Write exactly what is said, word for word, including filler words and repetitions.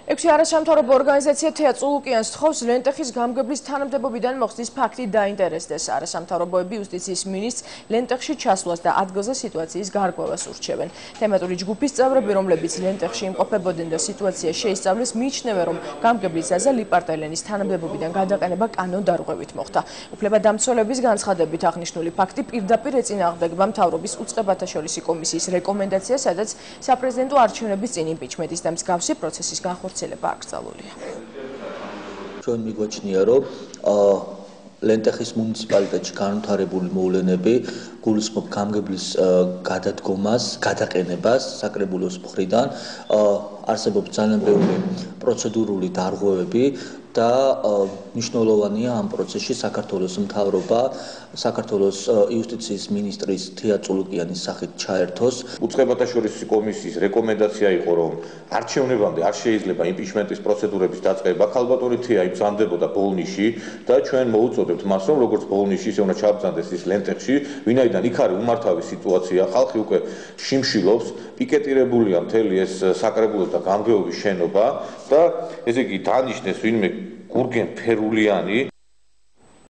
ექვსი არასამთავრობო ორგანიზაცია თეატ წულუკიანს თხოვს ლენტეხის გამგებლის თანამდებობიდან მოხსნის ფაქტი დაინტერესდეს. არასამთავრობოები იუსტიციის მინისტრს ლენტეხში ჩასვლას და ადგილზე სიტუაციის გარკვევას ურჩევენ. თემატური ჯგუფის წევრები, რომლებიც ლენტეხში იმყოფებოდნენ და სიტუაცია შეისწავლეს, მიიჩნევენ, რომ გამგებლის ზაზა ლიპარტელენის თანამდებობიდან გადაყენება კანონდარღვევით მოხდა. უფლებადამცველების განცხადებით აღნიშნული ფაქტი პირდაპირ ეწინააღმდეგება მთავრობის უწყებათა შორისი კომისიის რეკომენდაციას, სადაც საპრეზიდენტო არჩევნების წინ იმპიჩმენტის და მსგავსი პროცესის განხორციელება აკრძალულია. ჩვენ მიგვაჩნია, რომ ლენტეხის მუნიციპალიტეტში განვითარებული მოვლენები გულისხმობ გამგებლის გადადგომას, გადაყენებას საკრებულოს მხრიდან, არსებობს ძალიან ბევრი პროცედურული დარღვევები და მნიშვნელოვანია ამ პროცესში საქართველოს მთავრობა, საქართველოს იუსტიციის მინისტრის თეატ წულუკიანის სახით ჩაერთოს. უწყებათა შორისი კომისიის რეკომენდაცია იყო, რომ არჩევნებამდე არ შეიძლება იმპიჩმენტის პროცედურების დაწყება. ქალბატონი თეა იბრძანდებოდა ბოლნისში და ჩვენ მოუწოდებთ მას, რომ როგორც ბოლნისში, ისე უნდა ჩაბრძანდეს ის ლენტეხში, ვინაიდან იქ არის უმართავი სიტუაცია, ხალხი უკვე შიმშილობს, პიკეტირებულია მთელი ეს საკრებულოს და გამგეობის შენობა და ესე იგი დანიშნეს ვინმე გურგენ ფერულიანი